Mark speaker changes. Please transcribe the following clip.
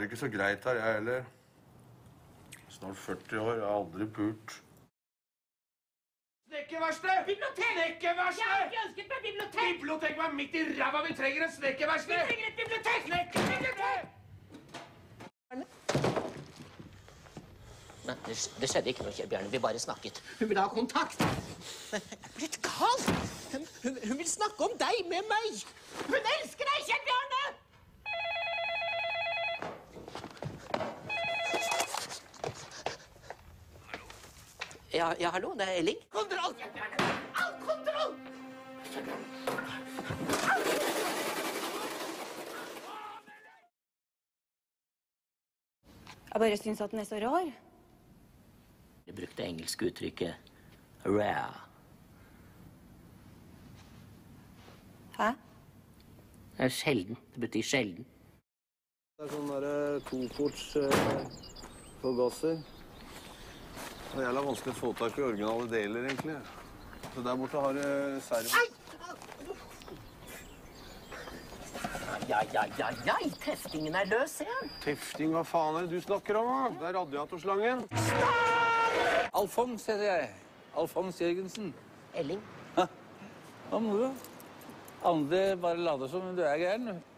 Speaker 1: ikke så greit her, jeg heller. Snart 40 år, jeg har aldri pult. Snekkerverksted!
Speaker 2: Bibliotek!
Speaker 1: Snekkerverksted!
Speaker 2: Jeg har ikke ønsket meg bibliotek!
Speaker 1: Biblioteket var midt i ræva, vi trenger en snekkerverksted!
Speaker 2: Vi trenger et bibliotek!
Speaker 1: Snekkerverksted!
Speaker 3: Nei, det skjedde ikke noe, Kjell Bjarne. Vi bare snakket.
Speaker 2: Hun vil ha kontakt.
Speaker 3: Litt galt! Hun vil snakke om deg med meg!
Speaker 2: Hun elsker deg, Kjell Bjarne!
Speaker 3: Ja, hallo, det er Elling.
Speaker 2: Kontroll, Kjell Bjarne! All kontroll!
Speaker 4: Jeg bare syns at den er så rar.
Speaker 3: Jeg brukte engelske uttrykket rare.
Speaker 4: Hæ?
Speaker 3: Det er sjelden. Det betyr sjelden.
Speaker 5: Det er sånn der toports forgasser. Det er jævla vanskelig å få tak i originale deler, egentlig. Så der borte har du servo.
Speaker 3: Ja, teftingen er løs, ser jeg.
Speaker 5: Tefting, hva faen er det du snakker om, da? Det er radiatorslangen.
Speaker 6: Alfons heter jeg. Alfons Jørgensen.
Speaker 3: Elling.
Speaker 6: Hva moro? Andre bare lader som du er gæren.